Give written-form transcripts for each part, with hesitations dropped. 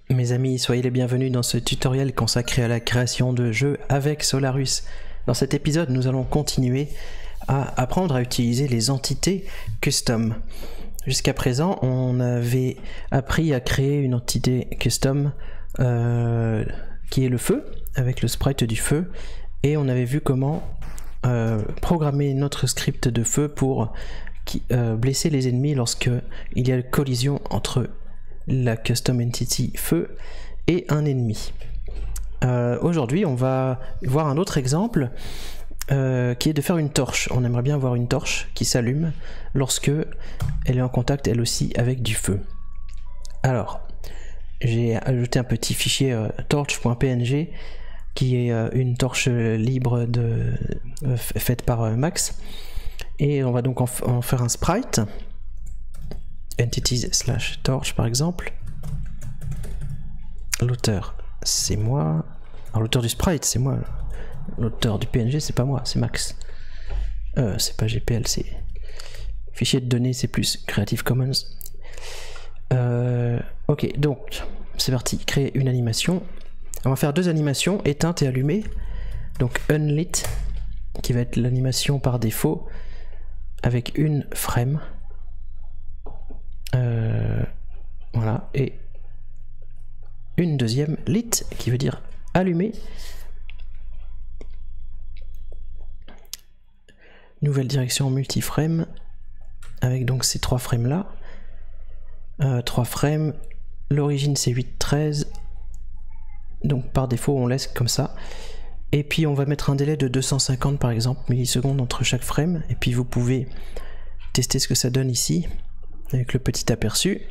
Mes amis, soyez les bienvenus dans ce tutoriel consacré à la création de jeux avec Solarus. Dans cet épisode, nous allons continuer à apprendre à utiliser les entités custom. Jusqu'à présent, on avait appris à créer une entité custom qui est le feu, avec le sprite du feu, et on avait vu comment programmer notre script de feu pour blesser les ennemis lorsque il y a une collision entre la custom entity feu et un ennemi. Aujourd'hui on va voir un autre exemple qui est de faire une torche. On aimerait bien avoir une torche qui s'allume lorsque elle est en contact elle aussi avec du feu. Alors j'ai ajouté un petit fichier torch.png qui est une torche libre faite par Max, et on va donc en faire un sprite entities/torch par exemple. L'auteur c'est moi, alors l'auteur du sprite c'est moi, l'auteur du PNG c'est pas moi, c'est Max. C'est pas GPL, c'est fichier de données, c'est plus Creative Commons. Ok, donc c'est parti, créer une animation. On va faire deux animations, éteinte et allumée. Donc unlit qui va être l'animation par défaut avec une frame. Voilà, et une deuxième lit qui veut dire allumé. Nouvelle direction multiframe avec donc ces trois frames là. 3 frames, l'origine c'est 8.13, donc par défaut on laisse comme ça. Et puis on va mettre un délai de 250 par exemple millisecondes entre chaque frame, et puis vous pouvez tester ce que ça donne ici avec le petit aperçu.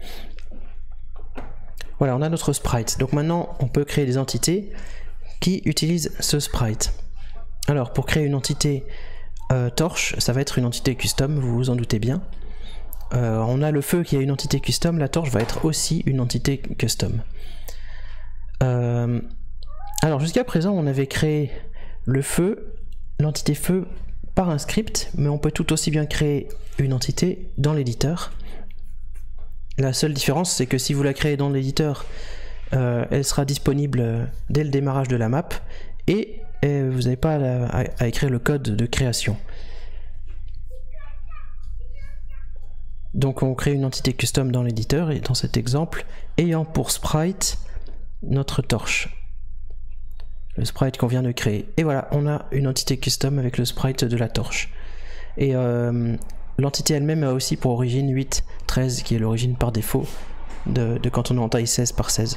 Voilà, on a notre sprite. Donc maintenant on peut créer des entités qui utilisent ce sprite. Alors pour créer une entité torche, ça va être une entité custom, vous vous en doutez bien. On a le feu qui a une entité custom, la torche va être aussi une entité custom. Alors jusqu'à présent on avait créé le feu, l'entité feu par un script, mais on peut tout aussi bien créer une entité dans l'éditeur. La seule différence c'est que si vous la créez dans l'éditeur, elle sera disponible dès le démarrage de la map, et vous n'avez pas à écrire le code de création. Donc on crée une entité custom dans l'éditeur, et dans cet exemple, ayant pour sprite notre torche, le sprite qu'on vient de créer. Et voilà, on a une entité custom avec le sprite de la torche. Et l'entité elle-même a aussi pour origine 8.13 qui est l'origine par défaut de quand on est en taille 16 par 16.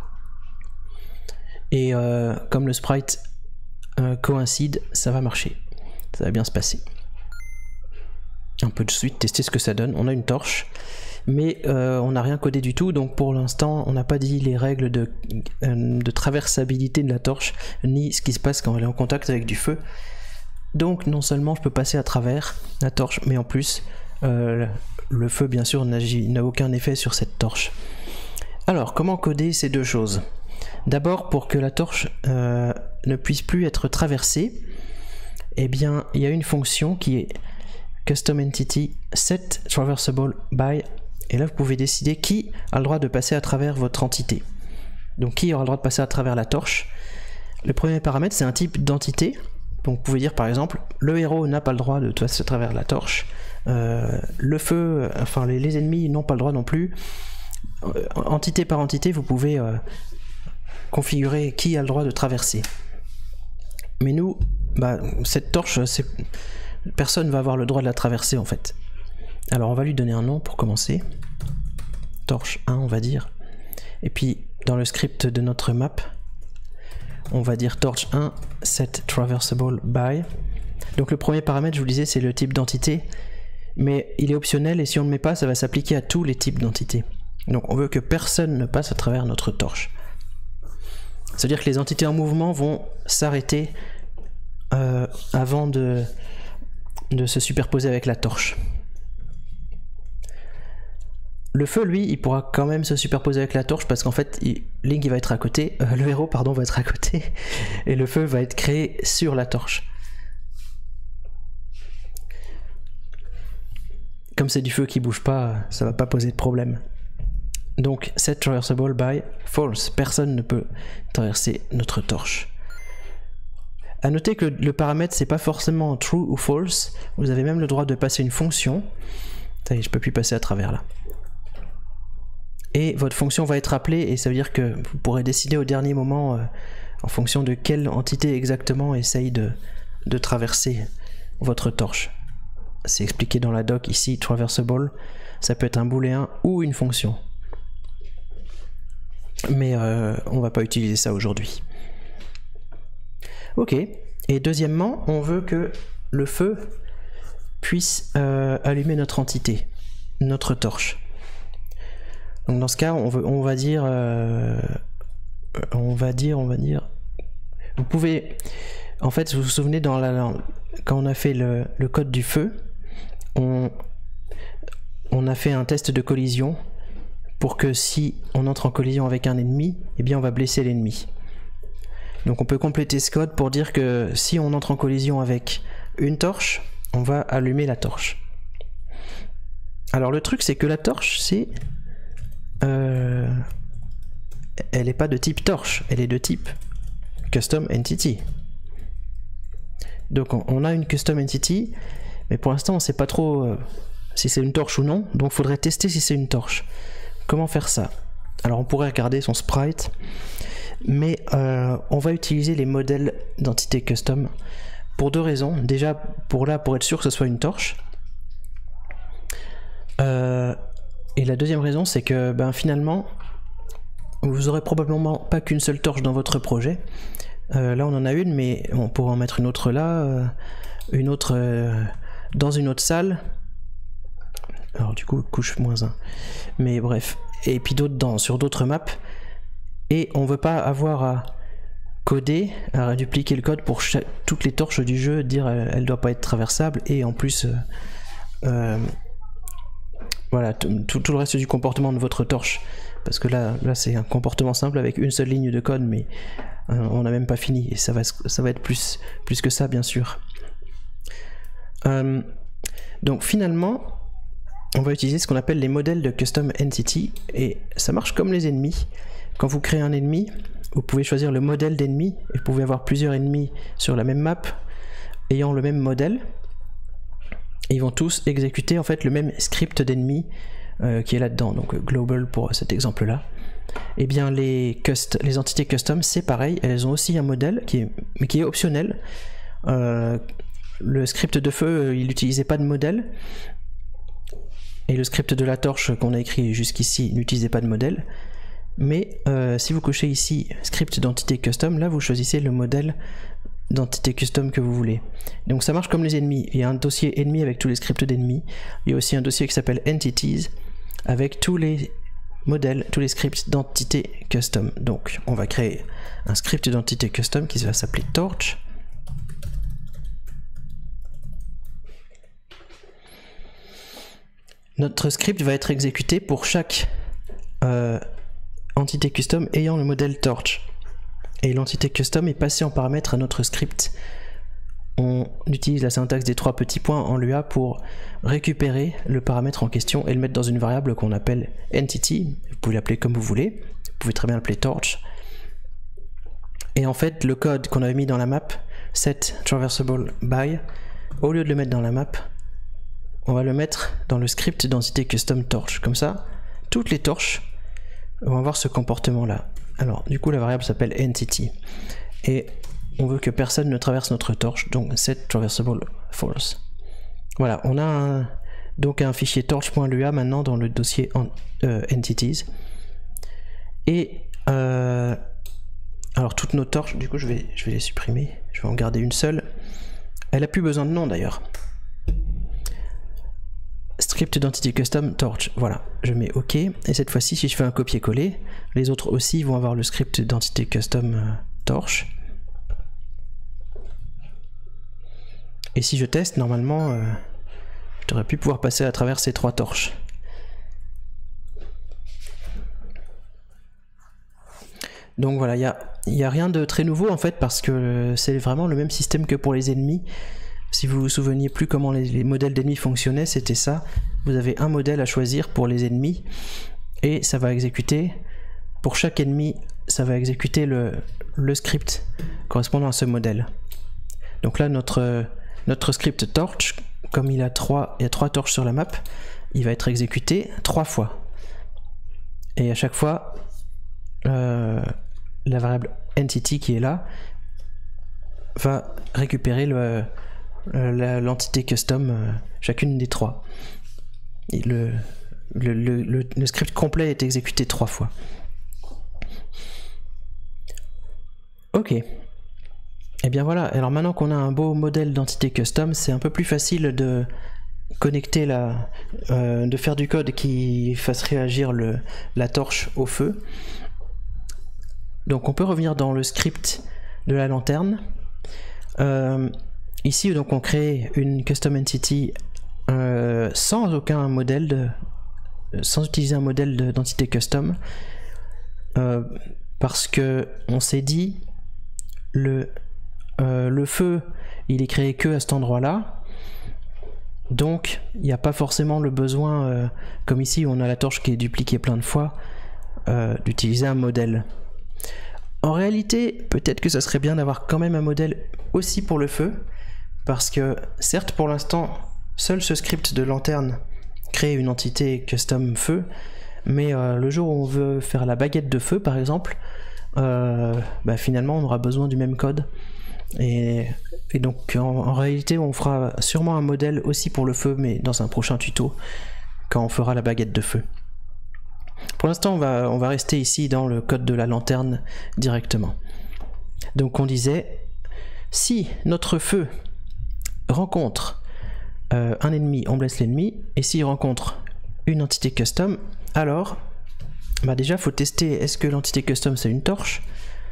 Et comme le sprite coïncide, ça va marcher, ça va bien se passer. On peut de suite tester ce que ça donne. On a une torche, mais on n'a rien codé du tout, donc pour l'instant on n'a pas dit les règles de traversabilité de la torche, ni ce qui se passe quand elle est en contact avec du feu. Donc non seulement je peux passer à travers la torche, mais en plus le feu bien sûr n'a aucun effet sur cette torche. Alors comment coder ces deux choses? D'abord, pour que la torche ne puisse plus être traversée, eh bien il y a une fonction qui est custom entity set traversable by, et là vous pouvez décider qui a le droit de passer à travers votre entité. Donc qui aura le droit de passer à travers la torche. Le premier paramètre c'est un type d'entité, donc vous pouvez dire par exemple le héros n'a pas le droit de passer à travers la torche, le feu, enfin les ennemis n'ont pas le droit non plus. Entité par entité vous pouvez configurer qui a le droit de traverser. Mais nous, cette torche, personne ne va avoir le droit de la traverser en fait. Alors on va lui donner un nom pour commencer. Torche 1 on va dire. Et puis dans le script de notre map, on va dire torch 1 set traversable by. Donc le premier paramètre, je vous le disais, c'est le type d'entité, mais il est optionnel, et si on ne le met pas, ça va s'appliquer à tous les types d'entités. Donc on veut que personne ne passe à travers notre torche. C'est-à-dire que les entités en mouvement vont s'arrêter avant de se superposer avec la torche. Le feu, lui, il pourra quand même se superposer avec la torche parce qu'en fait, Link il va être à côté, le héros pardon va être à côté, et le feu va être créé sur la torche. Comme c'est du feu qui bouge pas, ça va pas poser de problème. Donc set traversable by false, personne ne peut traverser notre torche. A noter que le paramètre c'est pas forcément true ou false, vous avez même le droit de passer une fonction. Ça y est, je peux plus passer à travers là. Et votre fonction va être appelée et ça veut dire que vous pourrez décider au dernier moment en fonction de quelle entité exactement essaye de traverser votre torche. C'est expliqué dans la doc ici, traversable, ça peut être un booléen ou une fonction. Mais on va pas utiliser ça aujourd'hui. Ok, et deuxièmement, on veut que le feu puisse allumer notre entité, notre torche. Donc dans ce cas, on va dire, vous pouvez, en fait, vous vous souvenez quand on a fait le code du feu, on a fait un test de collision pour que si on entre en collision avec un ennemi, eh bien on va blesser l'ennemi. Donc on peut compléter ce code pour dire que si on entre en collision avec une torche, on va allumer la torche. Alors le truc c'est que la torche elle n'est pas de type torche, elle est de type custom entity. Donc on a une custom entity, mais pour l'instant on ne sait pas trop si c'est une torche ou non, donc il faudrait tester si c'est une torche. Comment faire ça? Alors on pourrait regarder son sprite, mais on va utiliser les modèles d'entité custom pour deux raisons. Déjà pour être sûr que ce soit une torche, et la deuxième raison c'est que finalement vous aurez probablement pas qu'une seule torche dans votre projet. Là on en a une, mais on pourra en mettre une autre là, une autre dans une autre salle. Alors du coup couche -1, mais bref, et puis d'autres sur d'autres maps, et on veut pas avoir à coder, à dupliquer le code pour toutes les torches du jeu, dire elle doit pas être traversable, et en plus voilà tout le reste du comportement de votre torche, parce que là c'est un comportement simple avec une seule ligne de code, mais on n'a même pas fini, et ça va être plus que ça bien sûr. Donc finalement on va utiliser ce qu'on appelle les modèles de custom entity, et ça marche comme les ennemis. Quand vous créez un ennemi, vous pouvez choisir le modèle d'ennemi, et vous pouvez avoir plusieurs ennemis sur la même map ayant le même modèle, et ils vont tous exécuter en fait le même script d'ennemi qui est là-dedans, donc global pour cet exemple là. Et bien les entités custom c'est pareil, elles ont aussi un modèle mais qui est optionnel. Le script de feu il n'utilisait pas de modèle, et le script de la torche qu'on a écrit jusqu'ici n'utilisait pas de modèle, mais si vous cochez ici script d'entité custom, là vous choisissez le modèle d'entité custom que vous voulez. Donc ça marche comme les ennemis, il y a un dossier ennemi avec tous les scripts d'ennemis, il y a aussi un dossier qui s'appelle entities avec tous les modèles, tous les scripts d'entité custom. Donc on va créer un script d'entité custom qui va s'appeler torch. Notre script va être exécuté pour chaque entité custom ayant le modèle torch. Et l'entité custom est passée en paramètre à notre script. On utilise la syntaxe des 3 petits points en Lua pour récupérer le paramètre en question et le mettre dans une variable qu'on appelle entity. Vous pouvez l'appeler comme vous voulez. Vous pouvez très bien l'appeler torch. Et en fait, le code qu'on avait mis dans la map, set traversable by, au lieu de le mettre dans la map, on va le mettre dans le script d'entité custom torch. Comme ça, toutes les torches vont avoir ce comportement là. Alors du coup la variable s'appelle entity, et on veut que personne ne traverse notre torche, donc set traversable false. Voilà, on a donc un fichier torch.lua maintenant dans le dossier entities, et alors toutes nos torches, du coup je vais les supprimer, je vais en garder une seule. Elle a plus besoin de nom d'ailleurs. Script d'entité custom torch, voilà, je mets OK, et cette fois-ci si je fais un copier-coller, les autres aussi vont avoir le script d'entité custom torch. Et si je teste, normalement je devrais plus pouvoir passer à travers ces 3 torches. Donc voilà, il n'y a rien de très nouveau en fait, parce que c'est vraiment le même système que pour les ennemis. Si vous vous souveniez plus comment les modèles d'ennemis fonctionnaient, c'était ça. Vous avez un modèle à choisir pour les ennemis, et ça va exécuter, pour chaque ennemi, ça va exécuter le script correspondant à ce modèle. Donc là, notre script torch, comme il y a trois torches sur la map, il va être exécuté 3 fois. Et à chaque fois, la variable entity qui est là va récupérer l'entité custom, chacune des 3. Et le script complet est exécuté 3 fois. Ok. Et bien voilà, alors maintenant qu'on a un beau modèle d'entité custom, c'est un peu plus facile de connecter de faire du code qui fasse réagir la torche au feu. Donc on peut revenir dans le script de la lanterne. Ici donc on crée une custom entity sans aucun modèle sans utiliser un modèle d'entité custom, parce que on s'est dit le feu il est créé que à cet endroit là, donc il n'y a pas forcément le besoin, comme ici où on a la torche qui est dupliquée plein de fois, d'utiliser un modèle. En réalité, peut-être que ça serait bien d'avoir quand même un modèle aussi pour le feu, parce que certes pour l'instant seul ce script de lanterne crée une entité custom feu, mais le jour où on veut faire la baguette de feu par exemple, finalement on aura besoin du même code, et donc en réalité on fera sûrement un modèle aussi pour le feu, mais dans un prochain tuto quand on fera la baguette de feu. Pour l'instant on va rester ici dans le code de la lanterne directement. Donc on disait, si notre feu rencontre un ennemi, on blesse l'ennemi, et s'il rencontre une entité custom, alors déjà faut tester est-ce que l'entité custom c'est une torche.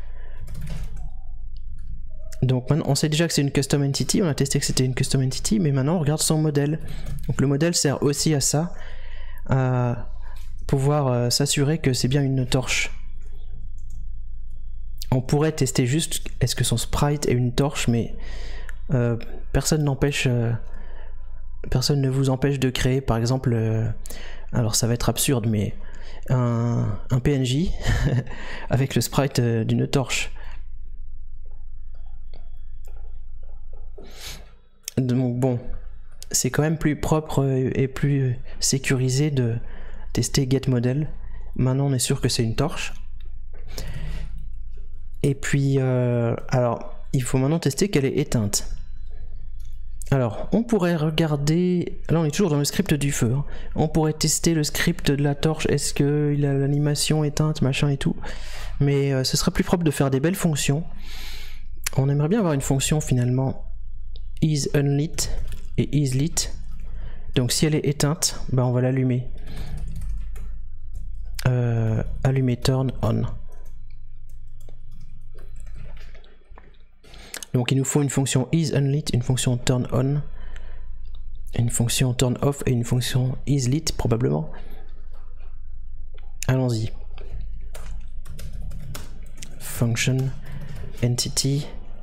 Donc maintenant on sait déjà que c'est une custom entity, on a testé que c'était une custom entity, mais maintenant on regarde son modèle. Donc le modèle sert aussi à ça, à pouvoir s'assurer que c'est bien une torche. On pourrait tester juste est-ce que son sprite est une torche, mais personne ne vous empêche de créer par exemple, alors ça va être absurde, mais un PNJ avec le sprite d'une torche. Donc bon, c'est quand même plus propre et plus sécurisé de tester getModel. Maintenant on est sûr que c'est une torche. Et puis alors il faut maintenant tester qu'elle est éteinte. Alors on pourrait regarder, là on est toujours dans le script du feu, hein. On pourrait tester le script de la torche, est-ce qu'il a l'animation éteinte, machin et tout, mais ce serait plus propre de faire des belles fonctions. On aimerait bien avoir une fonction finalement isUnlit et isLit. Donc si elle est éteinte, on va l'allumer. Allumer turn on. Donc il nous faut une fonction isUnlit, une fonction turn on, une fonction turn off et une fonction isLit probablement. Allons-y. Function entity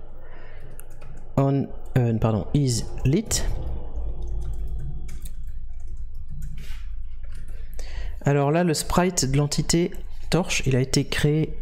on isLit. Alors là le sprite de l'entité torche il a été créé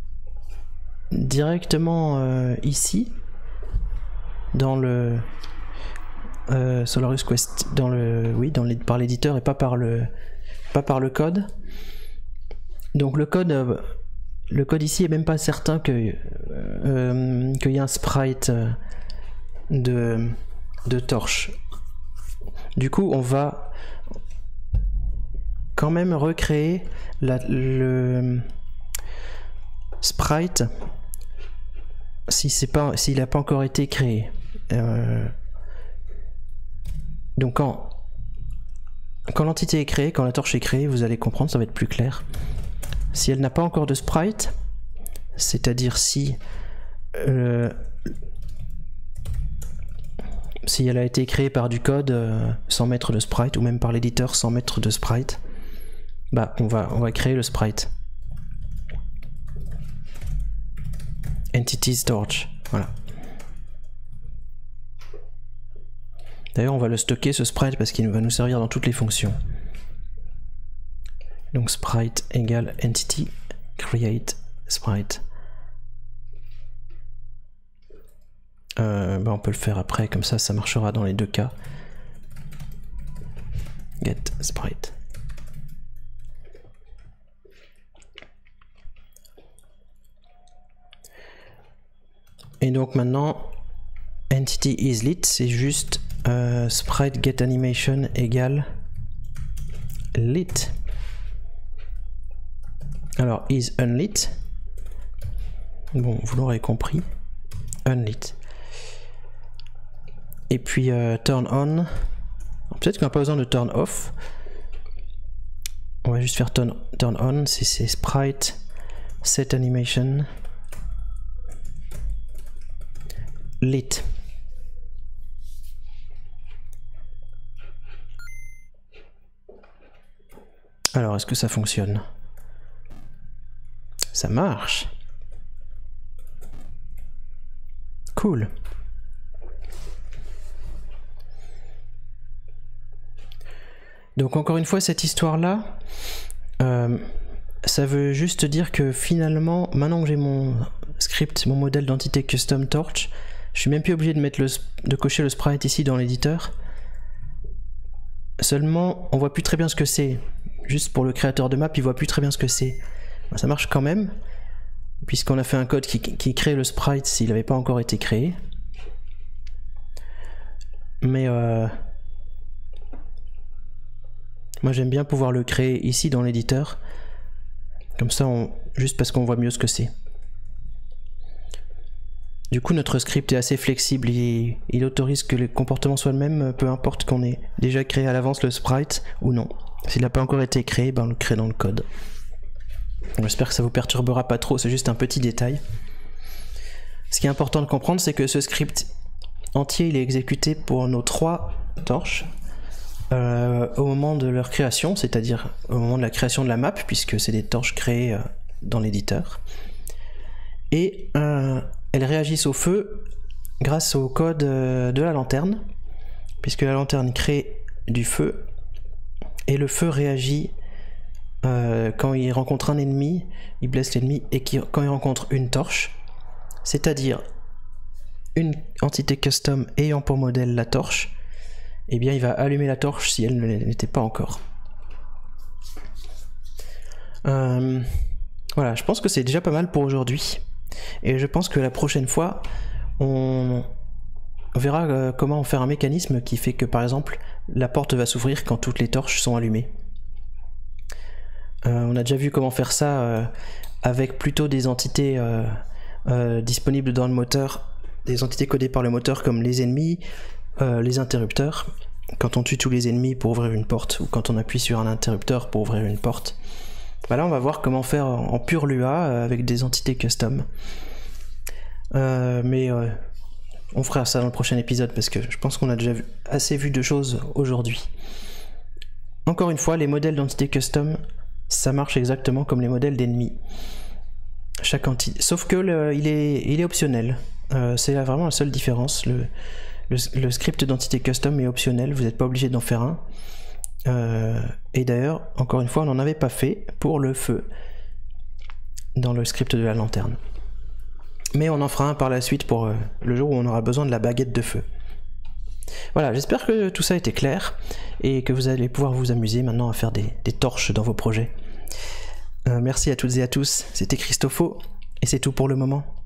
directement ici dans le Solarus Quest, par l'éditeur et pas par le code. Donc le code ici est même pas certain qu'il y ait un sprite de torche. Du coup on va quand même recréer le sprite s'il n'a pas encore été créé. Donc quand l'entité est créée, quand la torche est créée, vous allez comprendre, ça va être plus clair. Si elle n'a pas encore de sprite, c'est-à-dire si elle a été créée par du code sans mettre de sprite, ou même par l'éditeur sans mettre de sprite, on va créer le sprite. Entities torch, voilà. D'ailleurs on va le stocker ce sprite parce qu'il va nous servir dans toutes les fonctions. Donc sprite égale entity create sprite. On peut le faire après, comme ça marchera dans les deux cas. Get sprite. Et donc maintenant entity is lit, c'est juste sprite get animation égale lit. Alors is unlit, bon vous l'aurez compris, unlit. Et puis turn on, peut-être qu'on n'a pas besoin de turn off, on va juste faire turn on, c'est sprite set animation lit. Alors est-ce que ça fonctionne? Ça marche. Cool. Donc encore une fois cette histoire là, ça veut juste dire que finalement, maintenant que j'ai mon script, mon modèle d'entité custom torch, je suis même plus obligé de mettre de cocher le sprite ici dans l'éditeur. Seulement, on voit plus très bien ce que c'est. Juste pour le créateur de map, il voit plus très bien ce que c'est. Ben, ça marche quand même, puisqu'on a fait un code qui crée le sprite s'il n'avait pas encore été créé. Mais moi j'aime bien pouvoir le créer ici dans l'éditeur. Comme ça, juste parce qu'on voit mieux ce que c'est. Du coup, notre script est assez flexible, il autorise que les comportements soient le même, peu importe qu'on ait déjà créé à l'avance le sprite ou non. S'il n'a pas encore été créé, ben on le crée dans le code. J'espère que ça vous perturbera pas trop, c'est juste un petit détail. Ce qui est important de comprendre, c'est que ce script entier, il est exécuté pour nos 3 torches au moment de leur création, c'est-à-dire au moment de la création de la map, puisque c'est des torches créées dans l'éditeur. Et elles réagissent au feu grâce au code de la lanterne, puisque la lanterne crée du feu, et le feu réagit quand il rencontre un ennemi, il blesse l'ennemi, et quand il rencontre une torche, c'est-à-dire une entité custom ayant pour modèle la torche, eh bien il va allumer la torche si elle ne l'était pas encore. Voilà, je pense que c'est déjà pas mal pour aujourd'hui. Et je pense que la prochaine fois, on verra comment faire un mécanisme qui fait que par exemple la porte va s'ouvrir quand toutes les torches sont allumées. On a déjà vu comment faire ça avec plutôt des entités disponibles dans le moteur, des entités codées par le moteur comme les ennemis, les interrupteurs, quand on tue tous les ennemis pour ouvrir une porte, ou quand on appuie sur un interrupteur pour ouvrir une porte. Bah là on va voir comment faire en pure Lua avec des entités custom. On fera ça dans le prochain épisode parce que je pense qu'on a déjà assez vu de choses aujourd'hui. Encore une fois, les modèles d'entités custom, ça marche exactement comme les modèles d'ennemis. Chaque entité, sauf que il est optionnel. C'est vraiment la seule différence. Le script d'entité custom est optionnel, vous n'êtes pas obligé d'en faire un. Et d'ailleurs, encore une fois, on n'en avait pas fait pour le feu dans le script de la lanterne. Mais on en fera un par la suite pour le jour où on aura besoin de la baguette de feu. Voilà, j'espère que tout ça a été clair et que vous allez pouvoir vous amuser maintenant à faire des torches dans vos projets. Merci à toutes et à tous, c'était Christopho et c'est tout pour le moment.